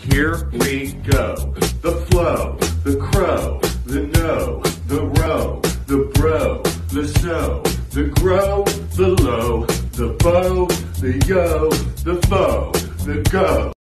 Here we go. The flow, the crow, the no, the row, the bro, the so, the grow, the low, the bow, the yo, the foe, the go.